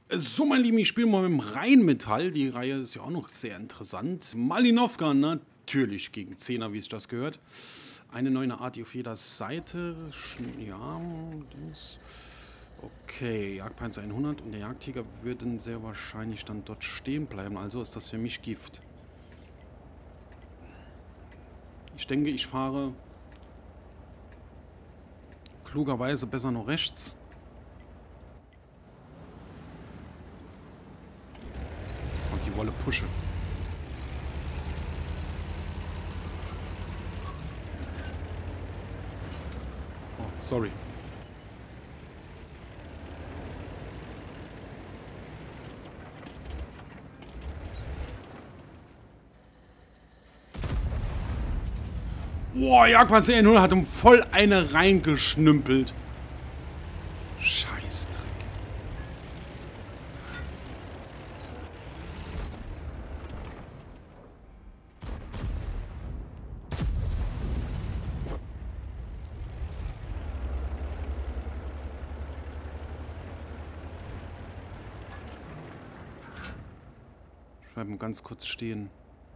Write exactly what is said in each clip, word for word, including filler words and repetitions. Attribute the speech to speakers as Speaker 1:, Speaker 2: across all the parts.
Speaker 1: So, mein Lieben, ich spiele mal mit dem Rheinmetall. Die Reihe ist ja auch noch sehr interessant. Malinovka, natürlich gegen Zehner, wie sich das gehört. Eine neue Art auf jeder Seite. Ja, das. Okay, Jagdpanzer hundert und der Jagdtiger würden sehr wahrscheinlich dann dort stehen bleiben. Also ist das für mich Gift. Ich denke, ich fahre klugerweise besser noch rechts. Und die Wolle pushe. Oh, sorry. Boah, Jagdpanzer null hat ihm voll eine reingeschnümpelt. Scheißdreck. Ich bleib mal ganz kurz stehen.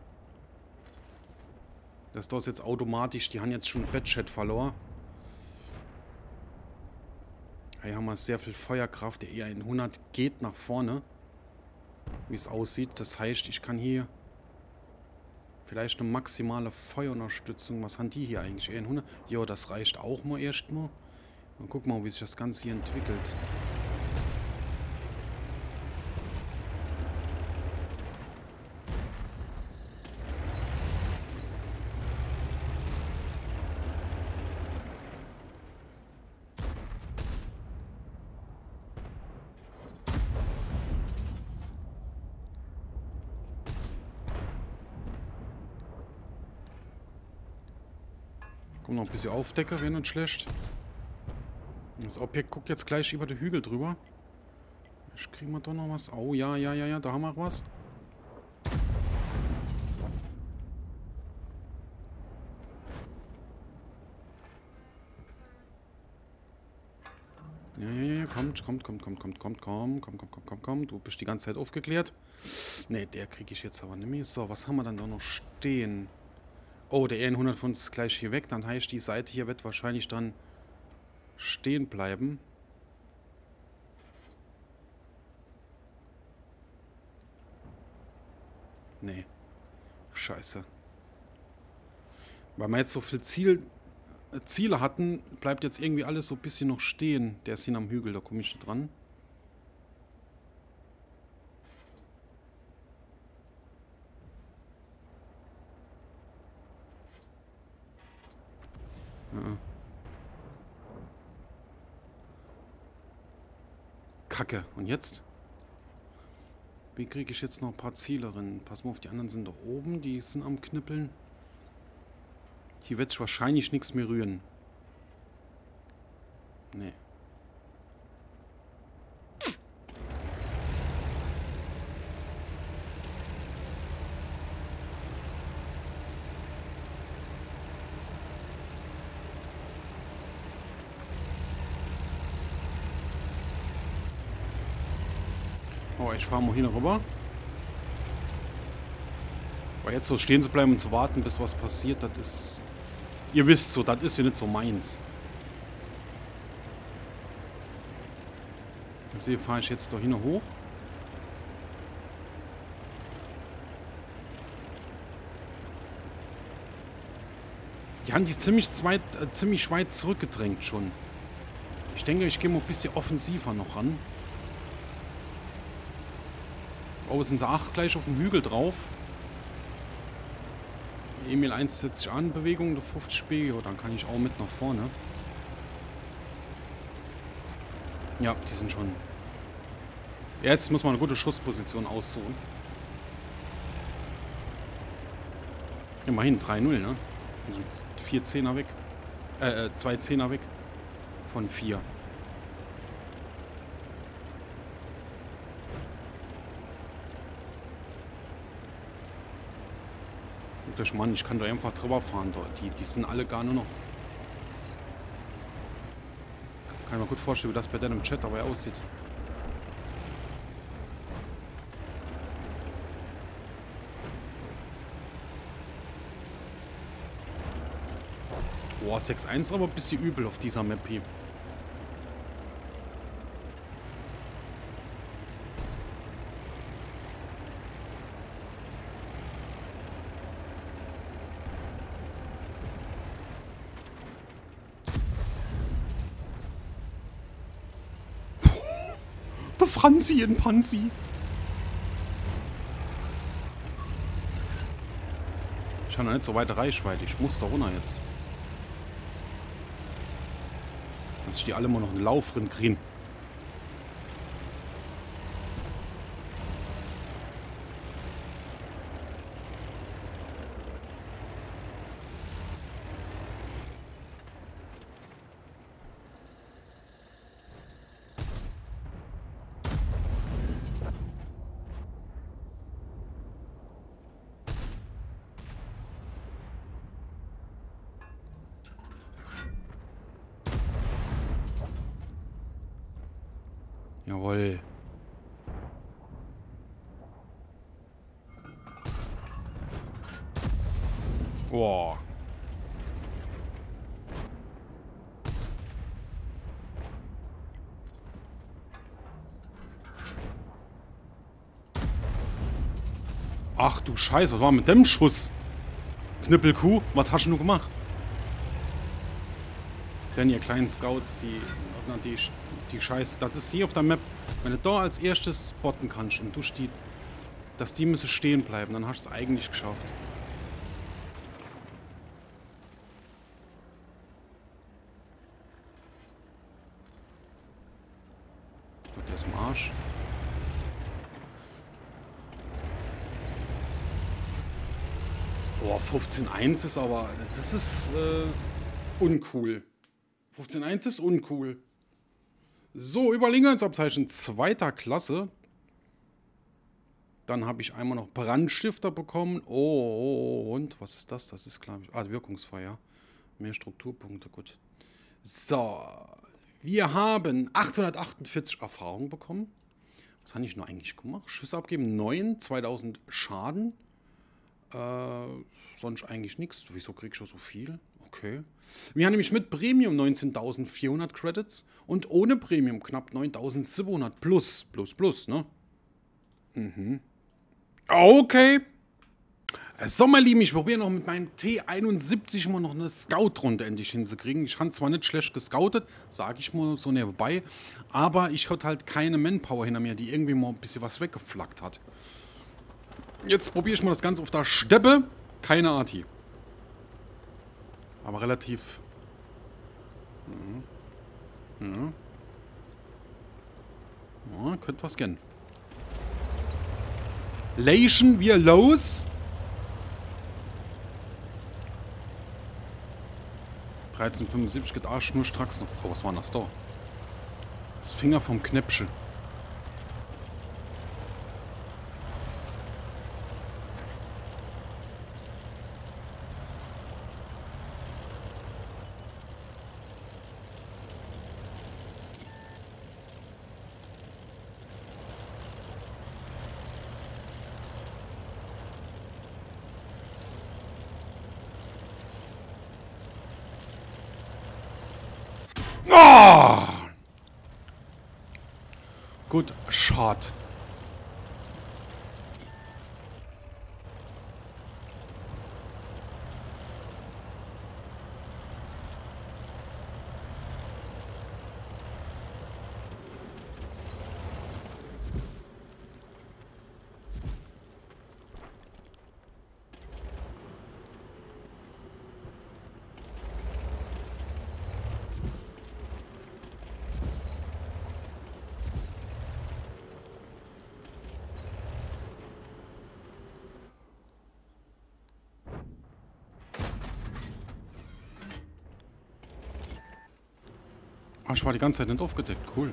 Speaker 1: Das ist jetzt automatisch, die haben jetzt schon Bett-Chat verloren. Hier haben wir sehr viel Feuerkraft. Der E hundert geht nach vorne. Wie es aussieht. Das heißt, ich kann hier vielleicht eine maximale Feuerunterstützung. Was haben die hier eigentlich? E hundert? Jo, das reicht auch mal erstmal. Dann gucken wir mal, wie sich das Ganze hier entwickelt. Komm, noch ein bisschen Aufdecker, wäre nicht schlecht. Das Objekt guckt jetzt gleich über den Hügel drüber. Ich kriegen wir doch noch was. Oh, ja, ja, ja, ja, da haben wir was. Ja, ja, ja, kommt, kommt, kommt, kommt, kommt, kommt, kommt, kommt, kommt, kommt, kommt, kommt. Du bist die ganze Zeit aufgeklärt. Ne, der kriege ich jetzt aber nicht mehr. So, was haben wir dann da noch stehen? Oh, der E hundert von uns ist gleich hier weg. Dann heißt, die Seite hier wird wahrscheinlich dann stehen bleiben. Nee. Scheiße. Weil wir jetzt so viel Ziel, äh, Ziele hatten, bleibt jetzt irgendwie alles so ein bisschen noch stehen. Der ist hier am Hügel, da komme ich nicht dran. Ja. Kacke. Und jetzt? Wie kriege ich jetzt noch ein paar Ziele rein? Pass mal auf, die anderen sind da oben. Die sind am Knippeln. Hier wird sich wahrscheinlich nichts mehr rühren. Nee. Oh, ich fahre mal hier rüber. Aber jetzt so stehen zu bleiben und zu warten, bis was passiert, das ist... Ihr wisst so, das ist ja nicht so meins. Deswegen fahre ich jetzt da hin hoch. Die haben die ziemlich, zweit, äh, ziemlich weit zurückgedrängt schon. Ich denke, ich gehe mal ein bisschen offensiver noch ran. Oh, sind sie acht gleich auf dem Hügel drauf. Emil eins setzt sich an, Bewegung, der fünfzig B. Oh, dann kann ich auch mit nach vorne. Ja, die sind schon... Jetzt muss man eine gute Schussposition aussuchen. Immerhin drei null, ne? Also vier Zehner weg. Äh, zwei Zehner weg. Von vier. Mann, ich kann da einfach drüber fahren. Die, die sind alle gar nur noch Kann ich mir gut vorstellen, wie das bei deinem Chat dabei aussieht. Boah, sechs eins aber ein bisschen übel auf dieser Map hier. Der Franzi in Panzi. Ich habe noch nicht so weite Reichweite. Ich muss da runter jetzt. Dass ich die alle mal noch einen Lauf drin kriegen. Jawohl. Boah. Ach du Scheiße, was war mit dem Schuss? Knüppelkuh, was hast du gemacht? Denn ihr kleinen Scouts, die, die, die Scheiße, das ist hier auf der Map. Wenn du da als erstes spotten kannst und du die, dass die müssen stehen bleiben, dann hast du es eigentlich geschafft. Gott, der ist im Arsch. Boah, fünfzehn eins ist aber, das ist äh, uncool. fünfzehn eins ist uncool. So, Überlegungsabzeichen zweiter Klasse. Dann habe ich einmal noch Brandstifter bekommen. Oh, oh, oh, und was ist das? Das ist, glaube ich, ah, Wirkungsfeuer. Mehr Strukturpunkte, gut. So, wir haben achthundertachtundvierzig Erfahrung bekommen. Was habe ich nur eigentlich gemacht? Schüsse abgeben, neun, zweitausend Schaden. Äh, sonst eigentlich nichts. Wieso krieg ich schon so viel? Okay. Wir haben nämlich mit Premium neunzehntausendvierhundert Credits und ohne Premium knapp neuntausendsiebenhundert plus, plus, plus, ne? Mhm. Okay. So, meine Lieben, ich probiere noch mit meinem T einundsiebzig mal noch eine Scout-Runde endlich hinzukriegen. Ich habe zwar nicht schlecht gescoutet, sage ich mal so nebenbei, aber ich hatte halt keine Manpower hinter mir, die irgendwie mal ein bisschen was weggeflackt hat. Jetzt probiere ich mal das Ganze auf der Steppe. Keine Arti. Aber relativ... Ja. Ja. Ja, könnte was gehen. Leischen wir los. dreizehnhundertfünfundsiebzig geht Arsch nur stracks noch. Oh, was war das da? Das Finger vom Knäppchen. Oh! Good shot. Ah, ich war die ganze Zeit nicht aufgedeckt. Cool.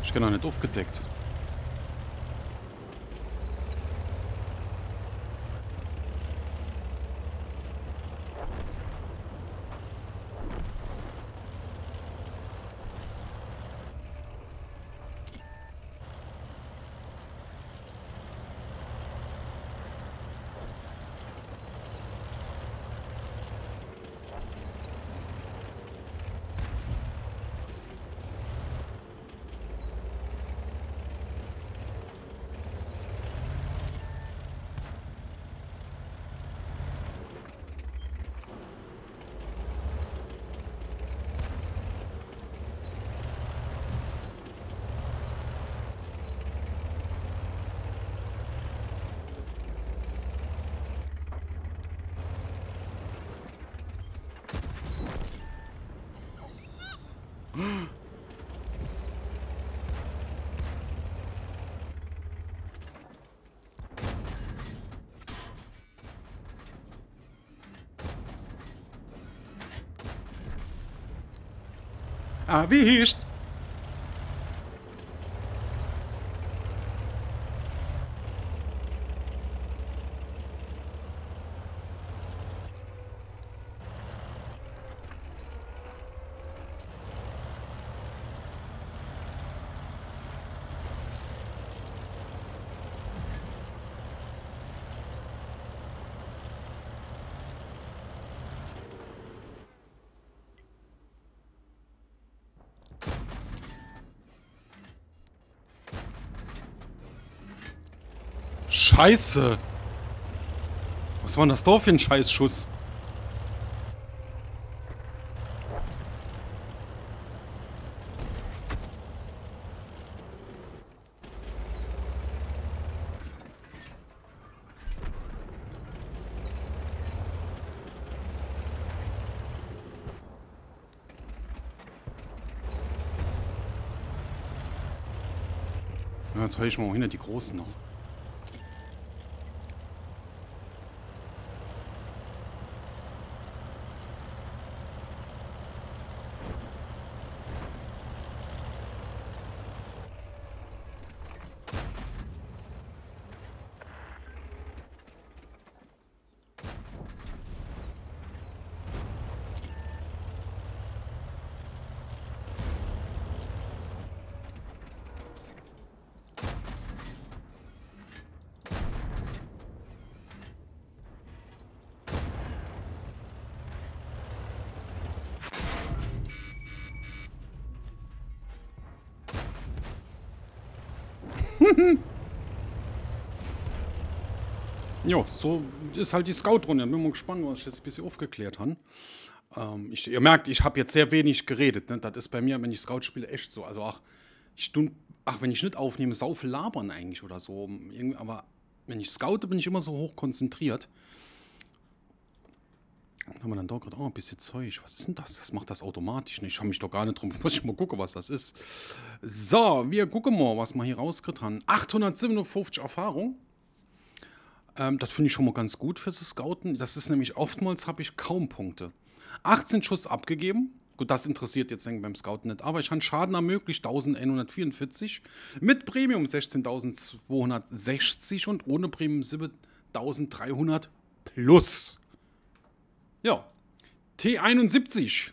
Speaker 1: Ich bin noch nicht aufgedeckt. Erwischt! Scheiße! Was war denn das da für ein Scheißschuss? Ja, jetzt höre ich mal hinter die Großen noch. Jo, so ist halt die Scout-Runde. Bin mal gespannt, was ich jetzt ein bisschen aufgeklärt habe. Ähm, ich, ihr merkt, ich habe jetzt sehr wenig geredet. Ne? Das ist bei mir, wenn ich Scout spiele, echt so. Also ach, Stund, ach wenn ich nicht aufnehme, sau viel labern eigentlich oder so. Irgendwie, aber wenn ich scoute, bin ich immer so hoch konzentriert. Dann haben wir dann da gerade auch ein bisschen Zeug. Was ist denn das? Das macht das automatisch nicht. Ich habe mich doch gar nicht drum. Muss ich mal gucken, was das ist. So, wir gucken mal, was wir hier rausgekriegt haben. achthundertsiebenundfünfzig Erfahrung. Ähm, das finde ich schon mal ganz gut fürs Scouten. Das ist nämlich oftmals habe ich kaum Punkte. achtzehn Schuss abgegeben. Gut, das interessiert jetzt beim Scouten nicht. Aber ich habe Schaden ermöglicht, eintausendeinhundertvierundvierzig. Mit Premium sechzehntausendzweihundertsechzig und ohne Premium siebentausenddreihundert plus. Ja, T einundsiebzig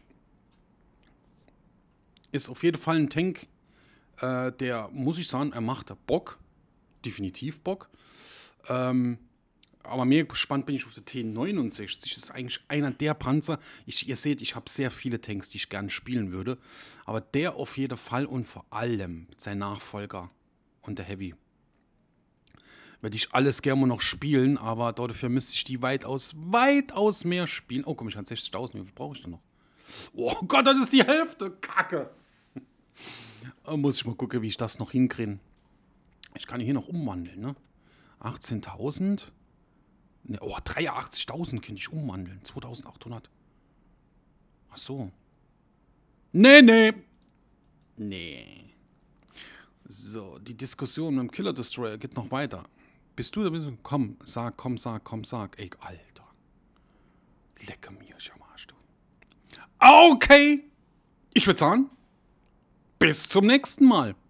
Speaker 1: ist auf jeden Fall ein Tank, äh, der, muss ich sagen, er macht Bock. Definitiv Bock. Ähm, aber mehr gespannt bin ich auf der T neunundsechzig. Das ist eigentlich einer der Panzer. Ich, ihr seht, ich habe sehr viele Tanks, die ich gerne spielen würde. Aber der auf jeden Fall und vor allem sein Nachfolger und der Heavy. Werde ich alles gerne noch spielen, aber dafür müsste ich die weitaus, weitaus mehr spielen. Oh, komm, ich habe sechzigtausend. Wie viel brauche ich denn noch? Oh Gott, das ist die Hälfte. Kacke. Da muss ich mal gucken, wie ich das noch hinkriege. Ich kann hier noch umwandeln, ne? achtzehntausend. Ne, oh, dreiundachtzigtausend kann ich umwandeln. zweitausendachthundert. Ach so. Nee, nee. Nee. So, die Diskussion mit dem Killer Destroyer geht noch weiter. Bist du da? Bist du? Komm, sag, komm, sag, komm, sag. Ey, Alter. Lecke mir, ich am Arsch, du. Okay. Ich würde sagen, bis zum nächsten Mal.